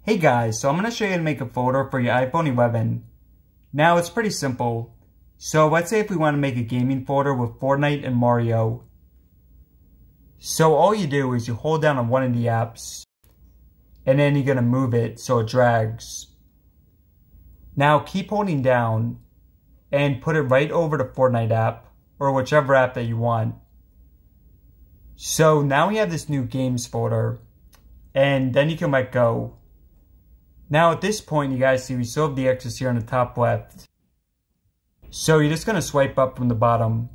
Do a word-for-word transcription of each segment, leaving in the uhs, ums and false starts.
Hey guys, so I'm going to show you how to make a folder for your iPhone eleven. Now it's pretty simple. So let's say if we want to make a gaming folder with Fortnite and Mario. So all you do is you hold down on one of the apps and then you're going to move it so it drags. Now keep holding down and put it right over the Fortnite app or whichever app that you want. So now we have this new games folder and then you can let go. Now at this point, you guys see we still have the X's here on the top left. So you're just going to swipe up from the bottom.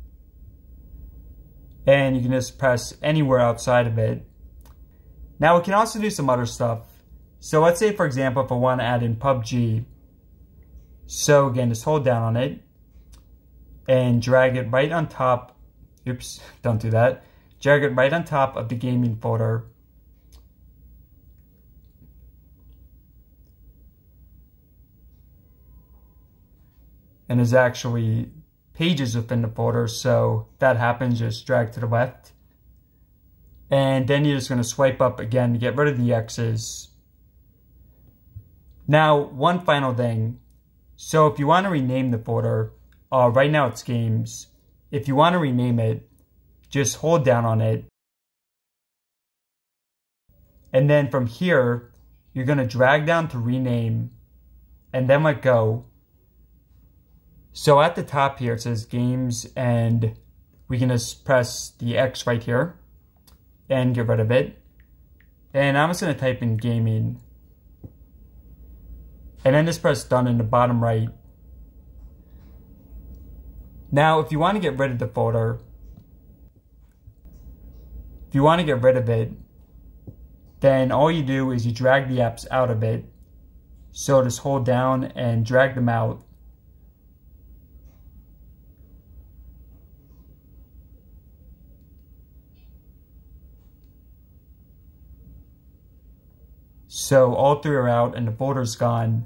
And you can just press anywhere outside of it. Now we can also do some other stuff. So let's say for example, if I want to add in P U B G. So again, just hold down on it. And drag it right on top. Oops, don't do that. Drag it right on top of the gaming folder. And there's actually pages within the folder, so if that happens, just drag to the left. And then you're just going to swipe up again to get rid of the X's. Now, one final thing. So if you want to rename the folder, uh, right now it's games. If you want to rename it, just hold down on it. And then from here, you're going to drag down to rename and then let go. So at the top here, it says games, and we can just press the X right here and get rid of it. And I'm just going to type in gaming. And then just press done in the bottom right. Now, if you want to get rid of the folder, if you want to get rid of it, then all you do is you drag the apps out of it. So just hold down and drag them out. So all three are out and the folder's gone.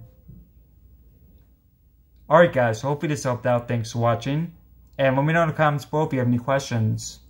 Alright guys, so hopefully this helped out. Thanks for watching. And let me know in the comments below if you have any questions.